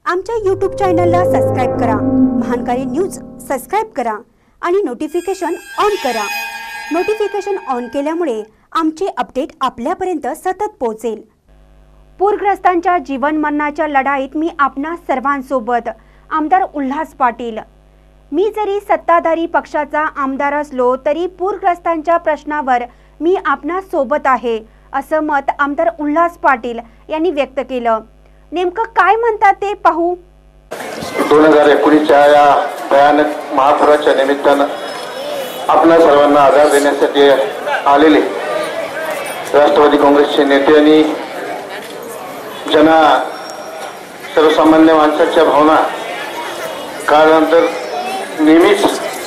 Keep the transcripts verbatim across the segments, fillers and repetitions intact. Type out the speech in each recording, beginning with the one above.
आमच्या यूट्यूब चॅनलला सबस्क्राइब करा, महानकारी न्यूज सबस्क्राइब करा आणि नोटिफिकेशन ऑन करा। नोटिफिकेशन ऑन केल्यामुळे आमचे अपडेट आपल्यापर्यंत सतत पोहोचेल। पूरग्रस्तांच्या जीवन मरणाच्या लढाईत मी आपणा सर्वांसोबत। आमदार उल्हास पाटील। मी जरी सत्ताधारी पक्षाचा आमदार असलो तरी पूरग्रस्तांच्या प्रश्नावर मी आपणा सोबत आहे, असं मत आमदार उल्हास पाटील यांनी व्यक्त केलं। नेमकं काय म्हणतात ते पाहू। दोन हजार एकोणीसच्या या भयानक महापुराच्या निमित्तानं आपल्या सर्वांना आधार देण्यासाठी आलेले राष्ट्रवादी काँग्रेसचे नेते आणि जना सर्वसामान्य माणसाच्या भावना काळानंतर नेहमीच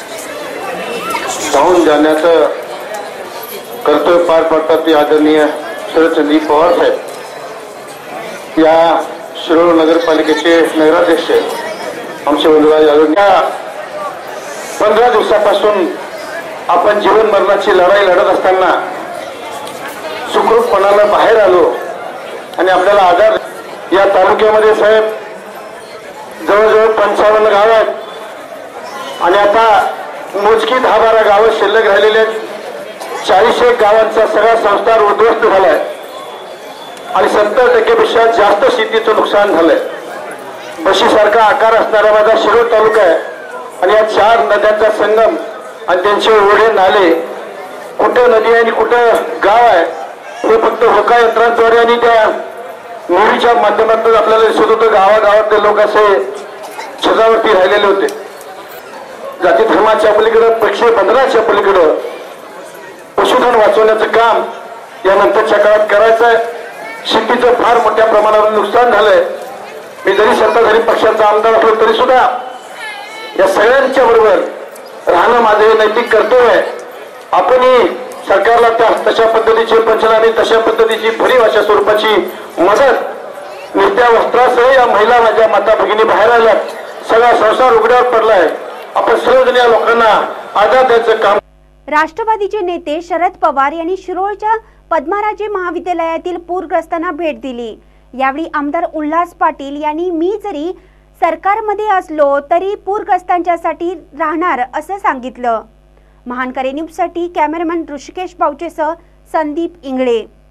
धावून जाण्याचं कर्तव्य पार पाडतात ते आदरणीय शरदचंद्र पवार साहेब। या शिरोळ नगरपालिकेचे नगराध्यक्ष आमचे वंदुराज या पंधरा दिवसापासून आपण जीवन मरणाची लढाई लढत असताना सुखरूपपणानं बाहेर आलो आणि आपल्याला आधार। या तालुक्यामध्ये साहेब जवळजवळ पंचावन्न गाव आहेत आणि आता मोजकी दहा बारा गावं शिल्लक राहिलेले चाळीस एक गावांचा सगळा संस्कार उद्ध्वस्त झालाय आणि सत्तर टक्केपेक्षा जास्त शेतीचं नुकसान झालंय। बशीसारखा आकार असणारा माझा शिरोळ तालुका आहे आणि या चार नद्यांचा संगम आणि त्यांचे ओढे नाले, कुठं नदी आणि कुठं गाव आहे हे फक्त होका यंत्रांद्वारे आणि त्या मुलीच्या माध्यमातून आपल्याला दिसत होतं। गावागावातले लोक असे छतावरती राहिलेले होते। जाती धर्माच्या पलीकडं, पक्षी बंधनाच्या पलीकडं पशुधन वाचवण्याचं काम यानंतरच्या काळात करायचं आहे। शेतीचं फार मोठ्या प्रमाणावर नुकसान झालंय। मी जरी सत्ताधारी पक्षाचा आमदार असलो तरी सुद्धा या सगळ्यांच्या बरोबर राहणं माझे नैतिक कर्तव्य आहे। आपणही सरकारला त्या तशा पद्धतीचे पंचनामे, तशा पद्धतीची भरीव अशा स्वरूपाची मदत नित्या वस्त्रासह या महिला माझ्या माता भगिनी बाहेर आल्यात। सगळा संसार उघड्यावर पडलाय। आपण सर्वजण या लोकांना आधार द्यायचं काम। राष्ट्रवादीचे नेते शरद पवार यांनी शिरोळच्या पद्माराजे महाविद्यालयातील पूरग्रस्तांना भेट दिली। यावेळी आमदार उल्हास पाटील यांनी मी जरी सरकारमध्ये असलो तरी पूरग्रस्तांच्यासाठी राहणार असं सांगितलं। महानकारी न्यूजसाठी कॅमेरामॅन ऋषिकेश बावचेसह संदीप इंगळे।